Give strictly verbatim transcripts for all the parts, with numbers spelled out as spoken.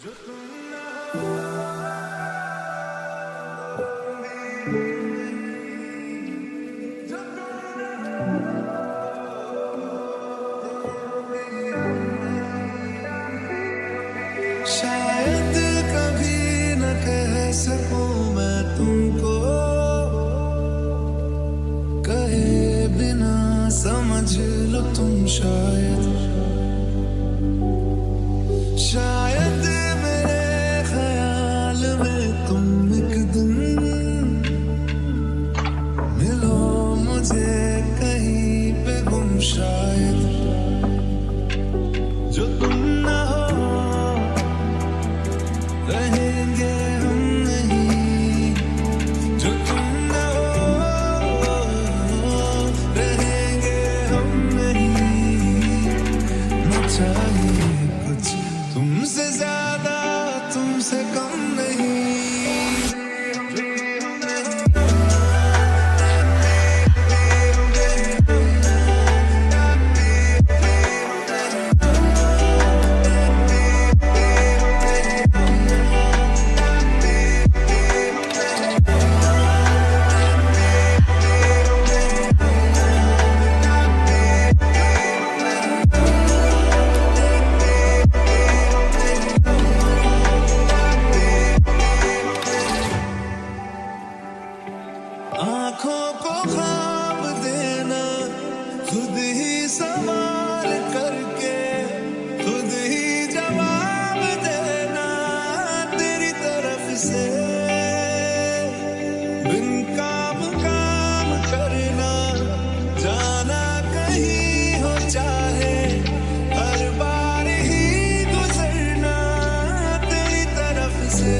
शायद कभी न कह सकूं मैं तुमको, कहे बिना समझ लो तुम शायद। शायद मेरे ख्याल में तुम एक दिन मिलो मुझे कहीं पे गुम, शायद जो तुम ना हो रहेंगे हम नहीं, जो तुम ना हो रहेंगे हम नहीं। न चाहिए कुछ तुमसे ज्यादा तुमसे कम नहीं। आँखों को ख्वाब देना, खुद ही सवाल करके खुद ही जवाब देना तेरी तरफ से। बिन काम काम करना, जाना कहीं हो चाहे हर बार ही गुजरना तेरी तरफ से।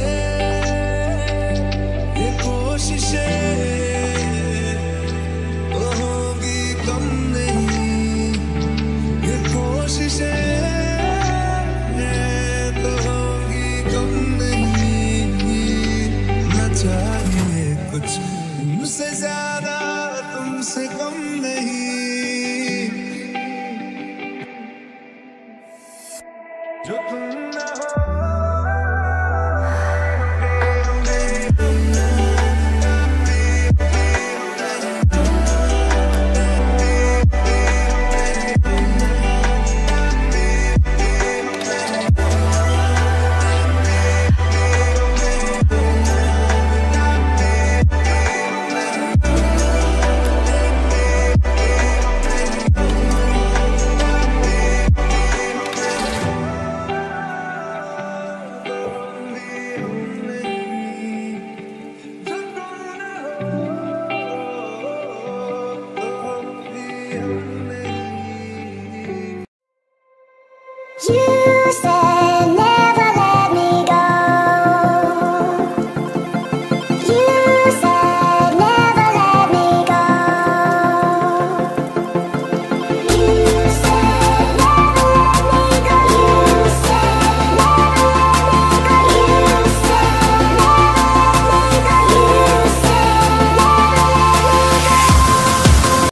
ये कोशिशें कुछ तुमसे ज्यादा तुमसे कम नहीं, जो तुम ना हो। Yeah.